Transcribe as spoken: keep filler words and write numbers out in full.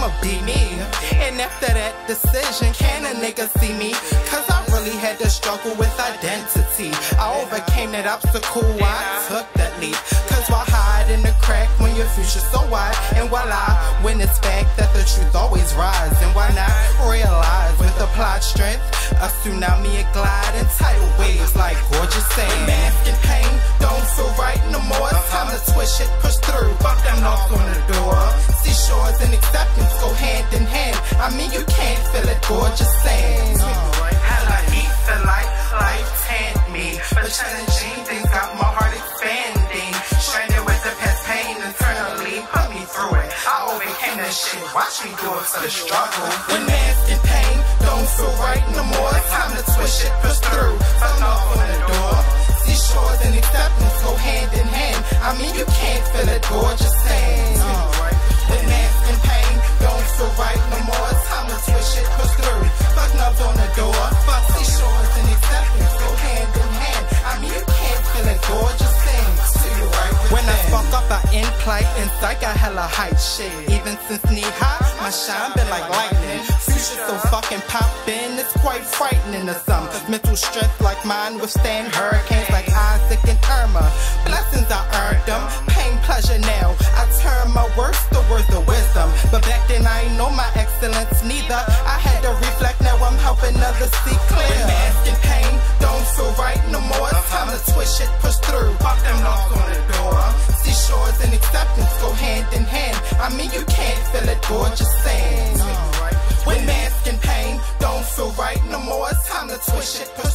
Ima Be Me. And after that decision, can a nigga see me? Cause I really had to struggle with identity. I overcame that obstacle, I took that leap. Cause why hide in the crack when your future's so wide? And while I witness fact that the truth always rise, and why not realize with applied strength, a tsunami a glide in tidal waves like Goorgeous Sand. Mask and pain don't feel right no more. It's time to twist shit, push through. Fuck them knocks on the door. Seashores and acceptance go hand in hand. I mean you can't feel it, Goorgeous Sand. Hella heat feel like life tanned me, but challenging things got my heart expanding. Stranded with the past pain internally, put me through it. I overcame that shit, watch me do it for the struggle. When mask and pain don't feel right no more, it's time to twist shit, push through. Fuck knock on the door. Seashores and acceptance go hand in hand. I mean you can't feel it, Goorgeous Sand. When mask and pain don't feel right no more, it's time to twist shit, push through. Fuck knobs on the door. Fuck seashores and acceptance go hand in hand. I mean you can't feel it, Goorgeous Sand. See you right with when I fuck up, I in play and psych got hella height shit. Even since knee high, my shine been like lightning. Future so fucking poppin', it's quite frightening to some. Mental strength like mine withstand hurricanes like Isaac and Irma. Blessings I earned them, pain pleasure now. I turn my worst to words of wisdom. But back then I ain't know my excellence neither. I had to reflect, now I'm helping others see clear. When mask and pain don't feel right no more, it's time to twist shit, push through. Pop them knocks on the door. Seashores and acceptance go hand in hand. I mean you can't feel it, Goorgeous Sand. When mask and pain don't feel right no more, it's time to twist shit, push